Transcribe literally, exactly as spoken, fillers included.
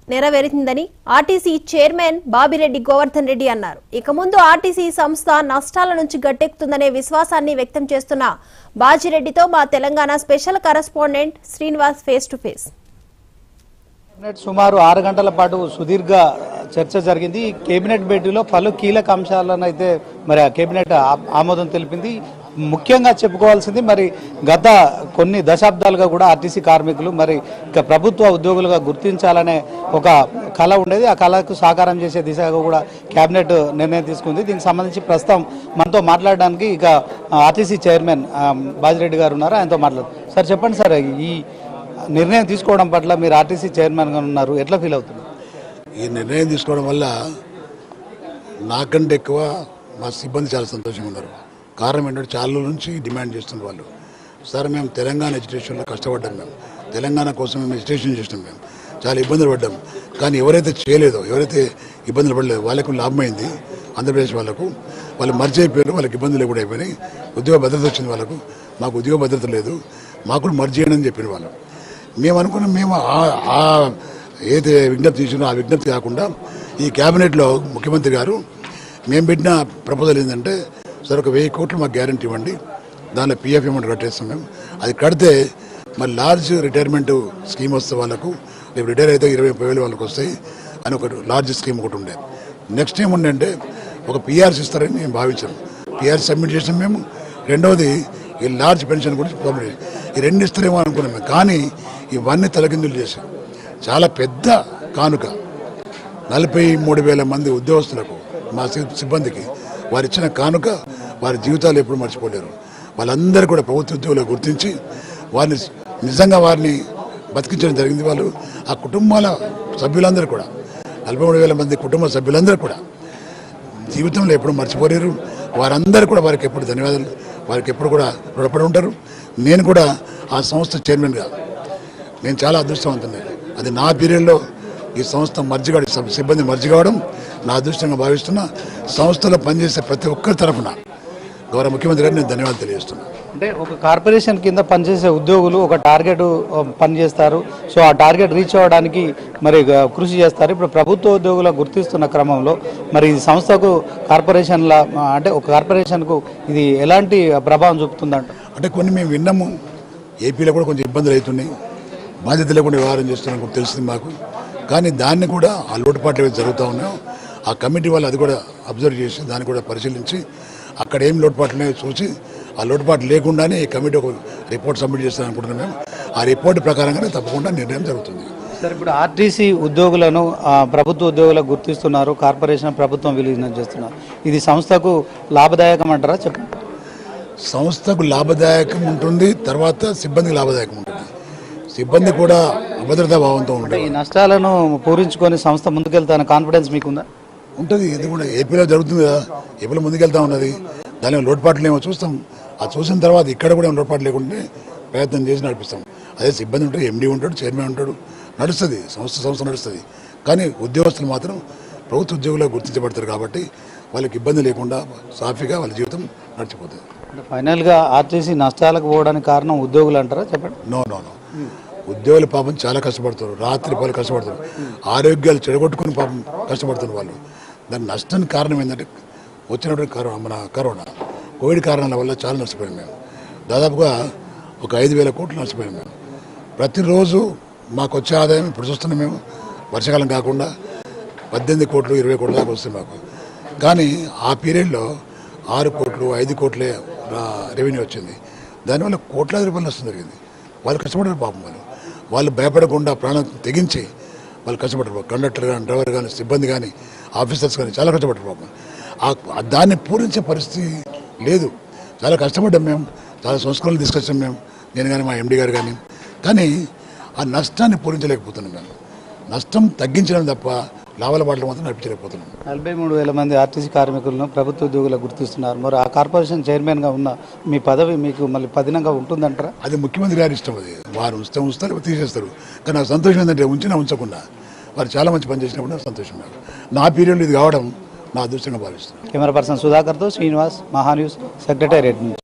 నెరవేరిందని RTC chairman Babireddy Govardhan Reddy అన్నారు. ఇక ముందు ఆర్టీసీ సంస్థ నష్టాల నుంచి గట్టెక్కుతుందనే విశ్వాసాన్ని వ్యక్తం చేస్తున్న బాజిరెడ్డితో మా Telangana special correspondent Srinivas face to face. సుమారు ఆరు గంటల పాటు సుదీర్ఘ చర్చ జరిగింది. కేబినెట్ భేటీలో పలు కీలక అంశాలను అయితే మరి కేబినెట్ ఆమోదం తెలిపింది. ముఖ్యంగా చెప్పుకోవాల్సింది మరి గత కొన్ని దశాబ్దాలుగా కూడా ఆర్టీసీ కార్మికులు మరి ఇక ప్రభుత్వ ఉద్యోగులుగా గుర్తించాలనే ఒక కళ ఉండేది. ఆ కళకు సాకారం చేసే దిశగా కూడా కేబినెట్ నిర్ణయం తీసుకుంది. దీనికి సంబంధించి ప్రస్తుతం మనతో మాట్లాడడానికి ఇక ఆర్టీసీ చైర్మన్ బాజిరెడ్డి గారు ఉన్నారు. ఆయనతో మాట్లాడు. సార్ చెప్పండి సార్, ఈ నిర్ణయం తీసుకోవడం పట్ల మీరు ఆర్టీసీ చైర్మన్గా ఉన్నారు, ఎట్లా ఫీల్ అవుతుంది? ఈ నిర్ణయం తీసుకోవడం వల్ల నాకంటే ఎక్కువ మా సిబ్బంది చాలా సంతోషంగా ఉన్నారు. కారణం ఏంటంటే చాలా నుంచి డిమాండ్ చేస్తున్న వాళ్ళు, సార్ మేము తెలంగాణ ఎడ్యుకేషన్లో కష్టపడ్డాం, మేము తెలంగాణ కోసం మేము ఎడ్యుకేషన్ చేసినాం, మేము చాలా ఇబ్బందులు పడ్డాం. కానీ ఎవరైతే చేయలేదో, ఎవరైతే ఇబ్బందులు పడలేదో వాళ్ళకు లాభమైంది. ఆంధ్రప్రదేశ్ వాళ్ళకు వాళ్ళు మర్చి అయిపోయారు, వాళ్ళకి ఇబ్బందులు కూడా అయిపోయినాయి. ఉద్యోగ భద్రత వచ్చింది వాళ్ళకు, మాకు ఉద్యోగ భద్రత లేదు, మాకు కూడా మర్చి చేయడం అని చెప్పిన వాళ్ళు. మేము అనుకున్నాం, మేము ఏదైతే విజ్ఞప్తి చేసినో ఆ విజ్ఞప్తి కాకుండా ఈ క్యాబినెట్లో ముఖ్యమంత్రి గారు మేము పెట్టిన ప్రపోజల్ ఏంటంటే, సార్ ఒక వెయ్యి కోట్లు మాకు గ్యారంటీ ఇవ్వండి, దానిలో పీఎఫ్ అమౌంట్ కట్టేస్తాం మేము. అది కడితే మరి లార్జ్ రిటైర్మెంట్ స్కీమ్ వస్తే వాళ్ళకు, రేపు రిటైర్ అయితే ఇరవై ముప్పై వేలు వాళ్ళకి వస్తాయి అని ఒక లార్జ్ స్కీమ్ ఒకటి ఉండే. నెక్స్ట్ ఏముండే ఒక పీఆర్సీ ఇస్తారని మేము భావించాము. పీఆర్సీ సబ్మిట్ చేసాం మేము. రెండవది ఈ లార్జ్ పెన్షన్ గురించి సబ్మిట్ చేసాం. ఈ రెండు ఇస్తారేమో అనుకున్నాం మేము. కానీ ఇవన్నీ తలకిందులు చేశాం. చాలా పెద్ద కానుక నలభై మూడు వేల మంది ఉద్యోగస్తులకు, మా సిబ్బందికి వారు ఇచ్చిన కానుక వారి జీవితాలు ఎప్పుడు మర్చిపోలేరు. వాళ్ళందరూ కూడా ప్రభుత్వ ఉద్యోగులు గుర్తించి వారిని నిజంగా వారిని బతికించడం జరిగింది. వాళ్ళు ఆ కుటుంబాల సభ్యులందరూ కూడా, నలభై మూడు వేల మంది కుటుంబ సభ్యులందరూ కూడా జీవితంలో ఎప్పుడు మర్చిపోలేరు. వారందరూ కూడా వారికి ఎప్పుడు ధన్యవాదాలు, వారికి ఎప్పుడు కూడా రుణపడి ఉంటారు. నేను కూడా ఆ సంస్థ చైర్మన్గా నేను చాలా అదృష్టవంతున్నాను. అది నా పీరియడ్లో ఈ సంస్థ మర్జి కావడం, సిబ్బంది మర్జి కావడం నా అదృష్టంగా భావిస్తున్నా. సంస్థలో పనిచేసే ప్రతి ఒక్కరి తరఫున గౌరవ ముఖ్యమంత్రి గారు నేను ధన్యవాదాలు తెలియజేస్తున్నాను. అంటే ఒక కార్పొరేషన్ కింద పనిచేసే ఉద్యోగులు ఒక టార్గెట్ పనిచేస్తారు. సో ఆ టార్గెట్ రీచ్ అవ్వడానికి మరి కృషి చేస్తారు. ఇప్పుడు ప్రభుత్వ ఉద్యోగుల గుర్తిస్తున్న క్రమంలో మరి ఈ సంస్థకు కార్పొరేషన్ల అంటే ఒక కార్పొరేషన్కు ఇది ఎలాంటి ప్రభావం చూపుతుందంట? అంటే కొన్ని మేము విన్నాము, ఏపీలో కూడా కొంచెం ఇబ్బందులు అవుతున్నాయి, బాధ్యత లేకుండా వ్యవహారం చేస్తున్నాం కూడా తెలిసింది మాకు. కానీ దాన్ని కూడా ఆ లోటుపాట్లు ఏవైతే జరుగుతూ ఉన్నాయో ఆ కమిటీ వాళ్ళు అది కూడా అబ్జర్వ్ చేసి దాన్ని కూడా పరిశీలించి అక్కడ ఏం లోటుపాట్లు ఉన్నాయో చూసి ఆ లోటుపాట్లు లేకుండానే ఈ కమిటీ ఒక రిపోర్ట్ సబ్మిట్ చేస్తాను అనుకుంటున్నాం మేము. ఆ రిపోర్ట్ ప్రకారంగానే తప్పకుండా నిర్ణయం జరుగుతుంది. సార్, ఇప్పుడు ఆర్టీసీ ఉద్యోగులను ప్రభుత్వ ఉద్యోగులకు గుర్తిస్తున్నారు, కార్పొరేషన్ ప్రభుత్వం విలీనం చేస్తున్నారు. ఇది సంస్థకు లాభదాయకం అంటారా? చెప్పండి. సంస్థకు లాభదాయకం ఉంటుంది, తర్వాత సిబ్బందికి లాభదాయకం ఉంటుంది. సిబ్బంది కూడా అభద్రతా భావంతో ఉంటుంది. ఈ నష్టాలను పూరించుకొని సంస్థ ముందుకెళ్తాన కాన్ఫిడెన్స్ మీకుందా? ఉంటుంది. ఇది కూడా ఏపీలో జరుగుతుంది కదా, ఏపీలో ముందుకెళ్తా ఉన్నది. దానిలో లోటుపాట్లు ఏమో చూస్తాం. ఆ చూసిన తర్వాత ఇక్కడ కూడా ఏమో లోటుపాట్లు లేకుంటే ప్రయత్నం చేసి నడిపిస్తాం. అదే సిబ్బంది ఉంటాడు, ఎండీ ఉంటాడు, చైర్మన్ ఉంటాడు, నడుస్తుంది సంస్థ సంస్థ నడుస్తుంది. కానీ ఉద్యోగస్తులు మాత్రం ప్రభుత్వ ఉద్యోగులుగా గుర్తించబడతారు కాబట్టి వాళ్ళకి ఇబ్బంది లేకుండా సాఫీగా వాళ్ళ జీవితం నడిచిపోతుంది. ఫైనల్గా ఆర్టీసీ నష్టాలకు పోవడానికి కారణం ఉద్యోగులు అంటారా? చెప్పండి. నో నో నో ఉద్యోగుల పాపం చాలా కష్టపడతారు, రాత్రి పలు కష్టపడతారు, ఆరోగ్యాలు చెడగొట్టుకుని పాపం కష్టపడుతున్నారు వాళ్ళు. దాని నష్టానికి కారణం ఏంటంటే వచ్చినటువంటి కరోనా, మన కరోనా కోవిడ్ కారణాల వల్ల చాలా నష్టపోయాం మేము. దాదాపుగా ఒక ఐదు వేల కోట్లు నష్టపోయాం మేము. ప్రతిరోజు మాకు వచ్చే ఆదాయం ఇప్పుడు చూస్తున్నాం మేము, వర్షాకాలం కాకుండా పద్దెనిమిది కోట్లు ఇరవై కోట్ల దాకా వస్తాయి మాకు. కానీ ఆ పీరియడ్లో ఆరు కోట్లు ఐదు కోట్లే రెవెన్యూ వచ్చింది. దానివల్ల కోట్లాది రూపాయలు నష్టం జరిగింది. వాళ్ళు కష్టపడరు పాపం. వాళ్ళు వాళ్ళు భయపడకుండా ప్రాణం తెగించి వాళ్ళు కష్టపడరు. కండక్టర్ కానీ, డ్రైవర్ కానీ, సిబ్బంది కానీ, ఆఫీసర్స్ కానీ చాలా కష్టపడరు పాపం. దాన్ని పూరించే పరిస్థితి లేదు. చాలా కష్టపడ్డాం మేము, చాలా సంస్కరణలు తీసుకొచ్చాం మేము, నేను కానీ మా ఎండీ గారు కానీ. కానీ ఆ నష్టాన్ని పూరించలేకపోతున్నాం మేము. నష్టం తగ్గించడం తప్ప లాభాల బాటలు మాత్రం నడిపించలేకపోతున్నాం. నలభై మూడు వేల మంది ఆర్టీసీ కార్మికులను ప్రభుత్వ ఉద్యోగులకు గుర్తిస్తున్నారు. మరి ఆ కార్పొరేషన్ చైర్మన్గా ఉన్న మీ పదవి మీకు మళ్ళీ పదినంగా ఉంటుందంటారా? అది ముఖ్యమంత్రి గారి ఇష్టం. అది వారు ఉంచితే ఉంచుతారు, తీసేస్తారు. కానీ నాకు సంతోషం ఏంటంటే ఉంచినా ఉంచకుండా వారు చాలా మంచి పని చేసినప్పుడు నాకు సంతోషం. నాకు నా పీరియడ్లో ఇది కావడం నా అదృష్టంగా భావిస్తున్నాను. కెమెరా పర్సన్ సుధాకర్తో శ్రీనివాస్, మహా న్యూస్, సెక్రటేరియట్ నుంచి.